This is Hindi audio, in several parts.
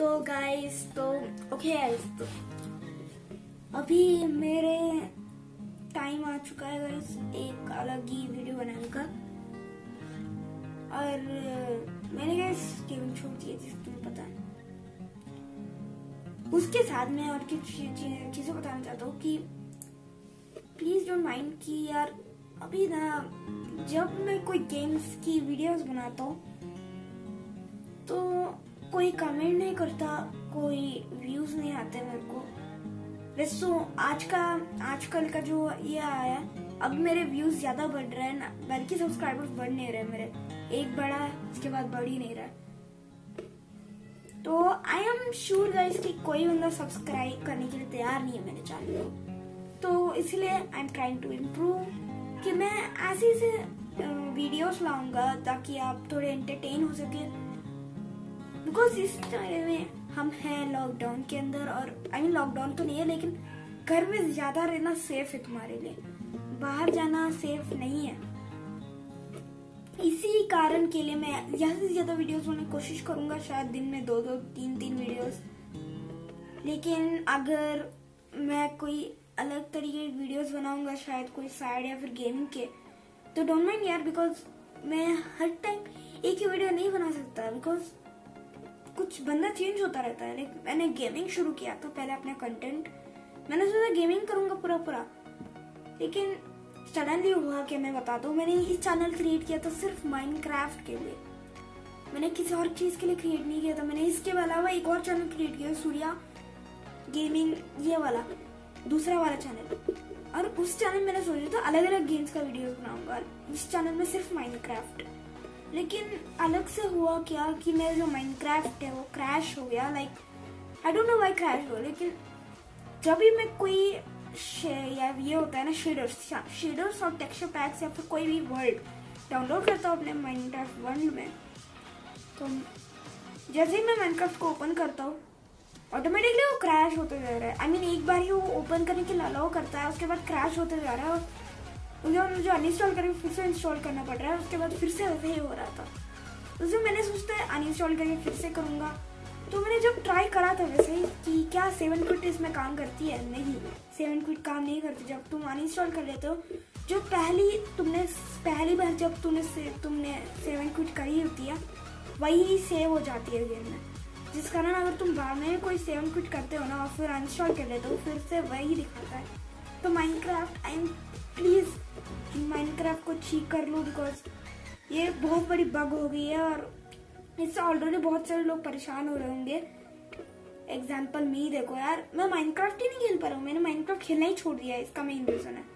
तो गाइस ओके गाइस, तो अभी मेरे टाइम आ चुका है गाइस एक अलग ही वीडियो बनाने का। और मैंने गाइस गेमिंग छोड़ दी है, जिसको तुम्हें पता है। उसके साथ मैं और कुछ चीजें बताना चाहता हूँ कि प्लीज डोंट माइंड कि यार अभी ना जब मैं कोई गेम्स की वीडियोस बनाता हूँ तो कोई कमेंट नहीं करता, कोई व्यूज नहीं आते मेरे को। वैसे तो आजकल का जो ये आया है, अब मेरे व्यूज ज्यादा बढ़ रहे हैं ना, बल्कि सब्सक्राइबर्स बढ़ नहीं रहे मेरे। एक बढ़ा है, उसके बाद बढ़ ही नहीं रहा। तो आई एम श्योर गाइस कि कोई बंदा सब्सक्राइब करने के लिए तैयार नहीं है मेरे चैनल को। तो इसलिए I am trying to improve कि मैं ऐसे वीडियोस लाऊंगा ताकि आप थोड़े एंटरटेन हो सके। बिकॉज इस टाइम में हम हैं लॉकडाउन के अंदर, और आई मीन लॉकडाउन तो नहीं है लेकिन घर में ज्यादा रहना सेफ है तुम्हारे लिए, बाहर जाना सेफ नहीं है। इसी कारण के लिए मैं ज्यादा से ज्यादा वीडियोस बनाने की कोशिश करूंगा, शायद दिन में 2-2, 3-3 वीडियोस। लेकिन अगर मैं कोई अलग तरीके की वीडियोस बनाऊंगा, शायद कोई सैड या फिर गेमिंग के, तो डोंट माइंड यार। बिकॉज मैं हर टाइम एक ही वीडियो नहीं बना सकता, बिकॉज कुछ बंदा चेंज होता रहता है। लाइक मैंने गेमिंग शुरू किया तो पहले अपना कंटेंट मैंने सोचा गेमिंग करूंगा पूरा, लेकिन सडनली हुआ कि मैं बता दूं, मैंने इस चैनल क्रिएट किया था सिर्फ माइनक्राफ्ट के लिए। मैंने किसी और चीज के लिए क्रिएट नहीं किया था। मैंने इसके अलावा एक और चैनल क्रिएट किया, सूर्या गेमिंग, ये वाला दूसरा वाला चैनल। और उस चैनल मैंने सोचा था अलग अलग गेम्स का वीडियो बनाऊंगा, इस चैनल में सिर्फ माइनक्राफ्ट। लेकिन अलग से हुआ क्या कि मेरा जो माइनक्राफ्ट है वो क्रैश हो गया। Like I don't know why crash हो, लेकिन जब भी मैं कोई या ये होता है ना शेडर्स और टेक्सचर पैक्स या फिर कोई भी वर्ल्ड डाउनलोड करता हूँ अपने माइनक्राफ्ट वर्ल्ड में, तो जैसे ही मैं माइनक्राफ्ट को ओपन करता हूँ ऑटोमेटिकली वो क्रैश होते जा रहा है। आई मीन एक बार ही वो ओपन करने के लिए अलाउ करता है, उसके बाद क्रैश होते जा रहा है और मुझे अनइंस्टॉल करके फिर से इंस्टॉल करना पड़ रहा है। उसके बाद फिर से वैसे ही हो रहा था। तो मैंने सोचता है अनइंस्टॉल करके फिर से करूंगा। तो मैंने जब ट्राई करा था वैसे ही कि क्या 7 क्विट इसमें काम करती है, नहीं 7 क्विट काम नहीं करती। जब तुम अनइंस्टॉल कर लेते हो, जो पहली बार जब तुमने 7 क्विट करी होती है वही सेव हो जाती है गेम में, जिस कारण अगर तुम बाद में कोई 7 क्विट करते हो ना और फिर अनइंस्टॉल कर लेते हो फिर से वही दिखाता है। तो माइनक्राफ्ट प्लीज माइनक्राफ्ट को ठीक कर लो, बिकॉज ये बहुत बड़ी बग हो गई है और इससे ऑलरेडी बहुत सारे लोग परेशान हो रहे होंगे। एग्जाम्पल मी देखो यार, मैं माइनक्राफ्ट ही नहीं खेल पा रहा हूँ। मैंने माइनक्राफ्ट खेलना ही छोड़ दिया है, इसका मेन रीजन है।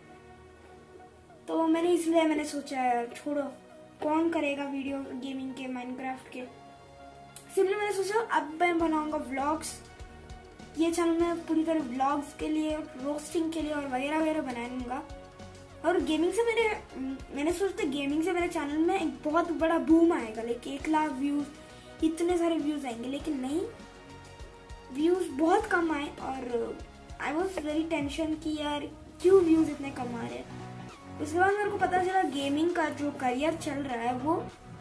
तो मैंने सोचा यार छोड़ो, कौन करेगा वीडियो गेमिंग के माइनक्राफ्ट के। सिंपली मैंने सोचा अब मैं बनाऊंगा व्लॉग्स। ये चैनल मैं पूरी तरह व्लॉग्स के लिए, रोस्टिंग के लिए और वगैरह वगैरह बनाऊंगा। और गेमिंग से मैंने सोचा गेमिंग से मेरे चैनल में एक बहुत बड़ा बूम आएगा, लाइक 1 लाख व्यूज, इतने सारे व्यूज आएंगे। लेकिन नहीं, व्यूज बहुत कम आए और आई वॉज वेरी टेंशन कि यार क्यों व्यूज इतने कम आ रहे हैं। उसके बाद मेरे को पता चला गेमिंग का जो करियर चल रहा है वो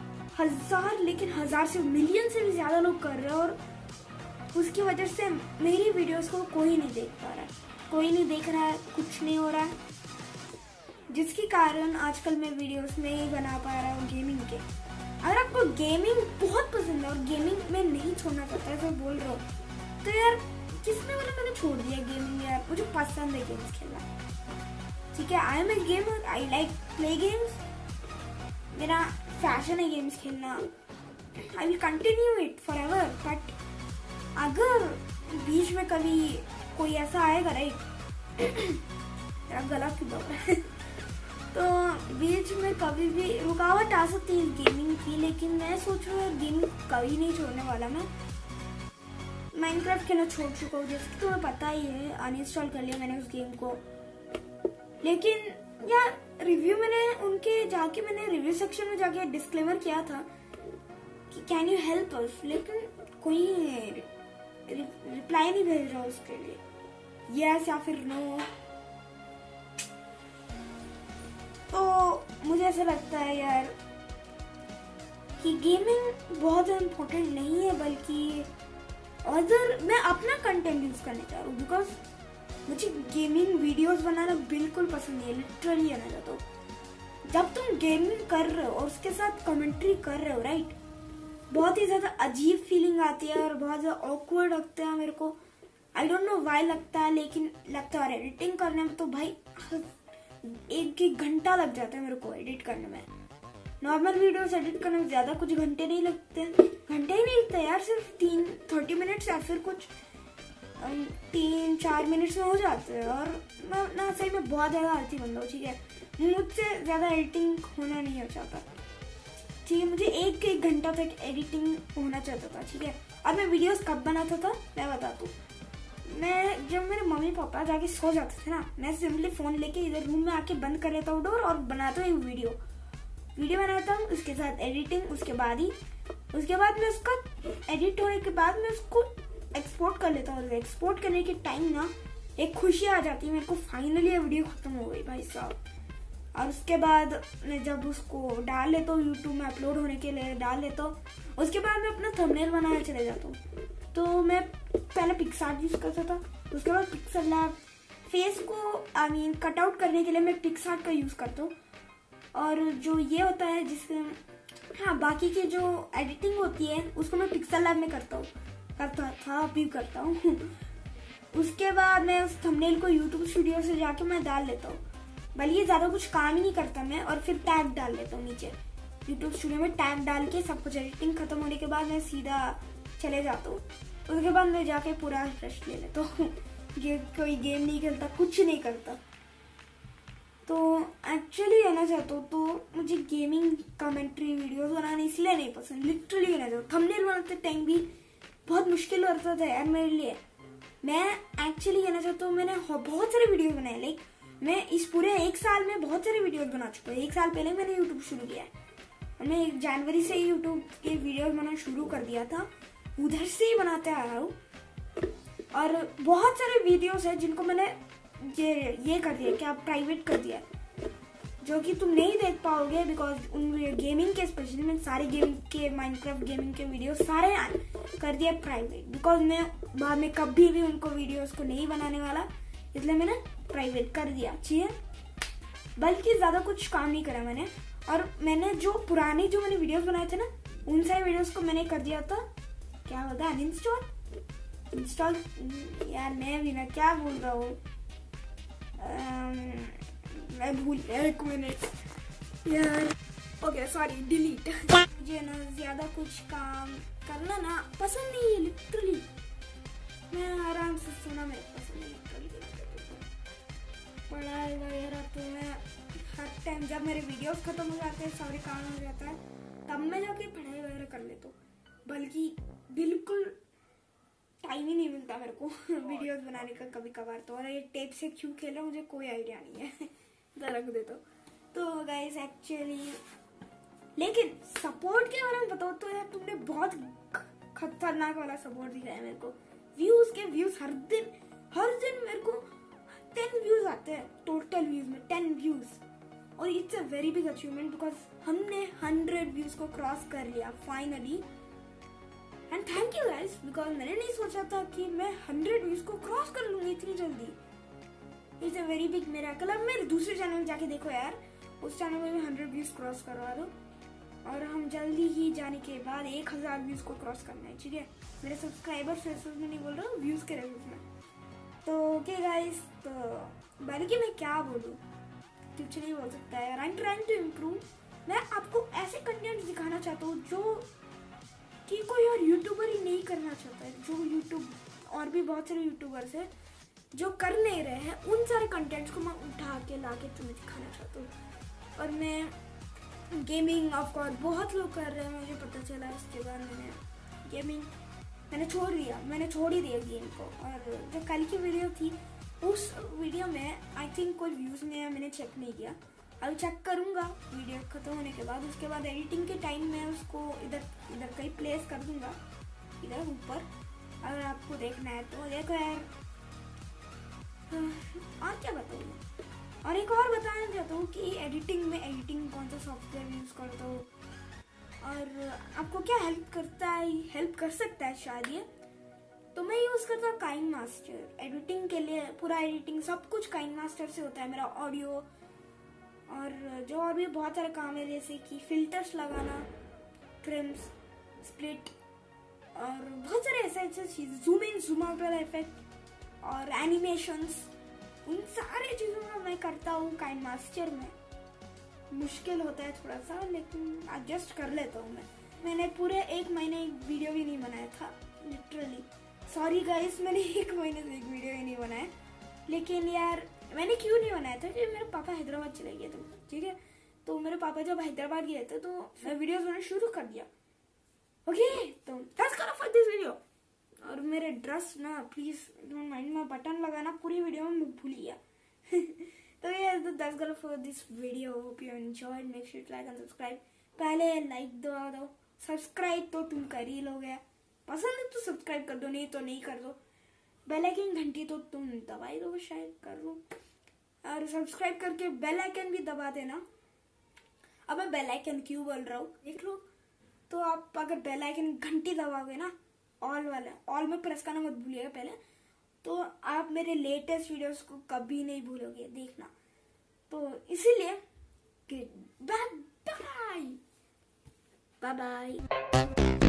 1000 से मिलियन से भी ज्यादा लोग कर रहे हैं, और उसकी वजह से मेरी वीडियोस को कोई नहीं देख पा रहा है, कोई नहीं देख रहा है, कुछ नहीं हो रहा है, जिसके कारण आजकल मैं वीडियोस नहीं बना पा रहा हूँ गेमिंग के। अगर आपको गेमिंग बहुत पसंद है और गेमिंग में नहीं छोड़ना चाहता है, तो बोल रहा हूँ, तो यार किसने बोला मैंने छोड़ दिया गेमिंग? यार मुझे पसंद है गेम्स खेलना, ठीक है। I am a gamer, I like play games, मेरा फैशन है गेम्स खेलना। I will continue it for एवर। बट अगर बीच में कभी कोई ऐसा आएगा, राइट मेरा गला क्यों दब रहा है तो बीच में कभी भी रुकावट आ सकती है गेमिंग की, लेकिन मैं सोच रहा हूँ गेमिंग कभी नहीं छोड़ने वाला। मैं माइनक्राफ्ट खेलना छोड़ चुका हूँ, जैसे कि तुम्हें पता ही है, अनइंस्टॉल कर लिया मैंने उस गेम को। लेकिन यार रिव्यू मैंने रिव्यू सेक्शन में जाके डिस्क्लेमर किया था कि कैन यू हेल्प अस, लेकिन कोई रिप्लाई नहीं भेज रहा उसके लिए, यस या फिर नो। तो मुझे ऐसा लगता है यार कि गेमिंग बहुत इम्पोर्टेंट नहीं है, बल्कि अदर मैं अपना कंटेंट यूज करने चाह रहा हूँ, बिकॉज मुझे गेमिंग वीडियोस बनाना बिल्कुल पसंद नहीं है, लिटरली कहना चाहता हूँ। जब तुम गेमिंग कर रहे हो और उसके साथ कमेंट्री कर रहे हो, राइट, बहुत ही ज्यादा अजीब फीलिंग आती है और बहुत ज्यादा ऑकवर्ड लगता है मेरे को। आई डोंट नो व्हाई लगता है, लेकिन लगता है। और एडिटिंग करने में तो भाई 1 घंटा लग जाता है मेरे को एडिट करने में। नॉर्मल वीडियोस एडिट करने में ज्यादा कुछ घंटे नहीं लगते, घंटे ही नहीं लगते यार, सिर्फ 30 मिनट्स या फिर कुछ 3-4 मिनट्स में हो जाते हैं। और मैं ना सही में बहुत ज्यादा आलसी बंदा हूँ, ठीक है, मुझसे ज्यादा एडिटिंग होना नहीं हो चाहता, ठीक है। मुझे 1 घंटा तक एडिटिंग होना चाहता था, ठीक है। और मैं वीडियोस कब बनाता था मैं बताता हूँ। मैं जब मेरे मम्मी पापा जाके सो जाते थे ना, मैं सिंपली फोन लेके इधर रूम में आके बंद कर लेता हूँ डोर और बनाता हूँ एक वीडियो बनाता हूँ, उसके साथ एडिटिंग, उसके बाद मैं उसका एडिट होने के बाद मैं उसको एक्सपोर्ट कर लेता हूँ। एक्सपोर्ट करने के टाइम ना एक खुशी आ जाती है मेरे को, फाइनली ये वीडियो खत्म हो गई भाई साहब। और उसके बाद मैं जब उसको डाल लेता हूँ यूट्यूब में अपलोड होने के लिए डाल लेता हूँ, उसके बाद मैं अपना थंबनेल बनाने चले जाता हूँ। तो मैं पहले पिक्सआर्ट यूज करता था, उसके बाद पिक्सल लैब, फेस को कट आउट करने के लिए मैं पिक्सआर्ट का यूज करता हूँ। और जो ये होता है जिससे बाकी की जो एडिटिंग होती है उसको मैं पिक्सल लैब में करता था, अभी करता हूँ। उसके बाद मैं उस थंबनेल को यूट्यूब स्टूडियो से जाके मैं डाल लेता हूँ, बल्कि ज्यादा कुछ काम ही नहीं करता मैं। और फिर टैग डाल लेता हूँ नीचे यूट्यूब स्टूडियो में, टैग डाल के सब कुछ एडिटिंग खत्म होने के बाद मैं सीधा चले जाता हूँ। उसके बाद मैं जाके पूरा रेस्ट ले लेता हूँ। कोई गेम नहीं खेलता, कुछ नहीं करता। तो एक्चुअली कहना चाहता हूँ तो मुझे गेमिंग कमेंट्री वीडियोस बनाना इसलिए नहीं पसंद, लिटरली कहना चाहता हूँ। थंबनेल बनाते टाइम भी बहुत मुश्किल होता था यार मेरे लिए। मैं एक्चुअली कहना चाहता हूँ मैंने बहुत सारे वीडियो बनाए, लाइक मैं इस पूरे 1 साल में बहुत सारे वीडियोस बना चुका हूँ। 1 साल पहले मैंने यूट्यूब शुरू किया है, मैं जनवरी से ही यूट्यूब के वीडियोस बनाना शुरू कर दिया था, उधर से ही बनाते आ रहा हूँ। और बहुत सारे वीडियोस है जिनको मैंने ये कर दिया, क्या प्राइवेट कर दिया, जो कि तुम नहीं देख पाओगे, बिकॉज उन गेमिंग के स्पेशली मैं सारे गेम के माइनक्राफ्ट गेमिंग के वीडियो सारे कर दिया प्राइवेट, बिकॉज मैं बाद में कभी भी उनको वीडियोस को नहीं बनाने वाला, इसलिए मैंने प्राइवेट कर दिया, ठीक है। बल्कि ज्यादा कुछ काम नहीं करा मैंने। और मैंने जो पुराने जो मैंने वीडियोस बनाए थे ना, उन सारे वीडियोस को मैंने कर दिया था, क्या होता है, अनइंस्टॉल यार, मैं भी ना क्या बोल रहा हूँ, मैं भूल गया, 1 मिनट यार, ओके सॉरी, डिलीट। मुझे ना ज्यादा कुछ काम करना ना पसंद नहीं है, लिटरली मैं आराम से सोना मेरे पसंद नहीं, पढ़ाई वगैरह तो मैं हर टाइम जब मेरे वीडियोस खत्म हो जाते हैं, सारे काम हो जाता है, तब मैं जाके पढ़ाई वगैरह कर लेता हूँ, बल्कि बिल्कुल टाइम ही नहीं मिलता मेरे को वीडियोस बनाने का कभी कभार। तो और ये टेप से क्यों खेला मुझे कोई आइडिया नहीं है, रख देता हूँ। तो गाइस एक्चुअली, लेकिन सपोर्ट के बारे में बताओ तो यार तुमने बहुत खतरनाक वाला सपोर्ट दिखाया मेरे को। व्यूज हर दिन मेरे को 10 व्यूज आते हैं, टोटल व्यूज में 10 व्यूज, और it's a very big achievement, because हमने 100 व्यूज को क्रॉस कर लिया finally. And thank you guys, because मैंने नहीं सोचा था कि मैं 100 व्यूज को क्रॉस कर लूंगी इतनी जल्दी। It's a very big miracle. अब मेरे दूसरे चैनल में जाके देखो यार, उस चैनल में मैं 100 व्यूज क्रॉस करवा दूँ, और हम जल्दी ही जाने के बाद 1000 व्यूज को क्रॉस करना है, ठीक है। मेरे सब्सक्राइबर्स में नहीं बोल रहा हूँ, व्यूज के रेफरेंस में। तो ओके गाइस, तो बल्कि मैं क्या बोलूँ, कुछ नहीं बोल सकता है। I am trying to improve. मैं आपको ऐसे कंटेंट दिखाना चाहता हूँ जो कि कोई और यूट्यूबर ही नहीं करना चाहता है, जो यूट्यूब और भी बहुत सारे यूट्यूबर्स हैं जो कर नहीं रहे हैं, उन सारे कंटेंट्स को मैं उठा के ला के तुम्हें दिखाना चाहता हूँ। और मैं गेमिंग ऑफकोर्स बहुत लोग कर रहे हैं, मुझे पता चला, इसके बाद मैंने छोड़ ही दिया गेम को। और जो कल की वीडियो थी, उस वीडियो में आई थिंक कोई व्यूज नहीं है, मैंने चेक नहीं किया, अब चेक करूंगा वीडियो खत्म होने के बाद। उसके बाद एडिटिंग के टाइम में उसको इधर कहीं प्लेस कर दूंगा, इधर ऊपर, अगर आपको देखना है तो देखो यार। और क्या बताऊँ, और एक और बताना चाहता हूँ कि एडिटिंग कौन सा सॉफ्टवेयर यूज करता हूँ, और आपको क्या हेल्प कर सकता है शायद ये, तो मैं यूज करता हूँ काइन मास्टर एडिटिंग के लिए। पूरा एडिटिंग सब कुछ काइन मास्टर से होता है, मेरा ऑडियो और जो और भी बहुत सारे काम है, जैसे कि फिल्टर्स लगाना, ट्रिम्स, स्प्लिट और बहुत सारे ऐसे चीज, जूम इन जूम आउट वाला इफेक्ट और एनिमेशंस, उन सारे चीजों का मैं करता हूँ काइन मास्टर में। मुश्किल होता है थोड़ा सा, लेकिन एडजस्ट कर लेता हूँ। मैंने पूरे 1 महीने एक वीडियो भी नहीं बनाया था, लिटरली सॉरी गाइस, मैंने 1 महीने से एक वीडियो ही नहीं बनाया। लेकिन यार मैंने क्यों नहीं बनाया था कि मेरे पापा हैदराबाद चले गए थे, ठीक है। तो मेरे पापा जब हैदराबाद गए थे तो मैं वीडियोस बनाना शुरू कर दिया। ओके, तो that's all for this video. और मेरे ड्रेस ना प्लीज डोंट माइंड, मैं बटन लगाना पूरी वीडियो में भूल गया। तो ये that's all for this video, hope you enjoyed, make sure to like and subscribe. पहले लाइक दबा दो, सब्सक्राइब तो तुम कर ही लोगे, पसंद है तो सब्सक्राइब कर दो, नहीं तो नहीं कर दो। बेल आइकन घंटी तो तुम दबा ही दो, शायद कर दो। और सब्सक्राइब करके बेल आइकन भी दबा देना। अब मैं बेल आइकन क्यों बोल रहा हूँ देख लो। तो आप अगर बेल आइकन घंटी दबाओगे ना, ऑल वाला, ऑल में प्रेस करना मत भूलिएगा पहले, तो आप मेरे लेटेस्ट वीडियोस को कभी नहीं भूलोगे देखना। तो इसीलिए बाय बाय बाय बाय।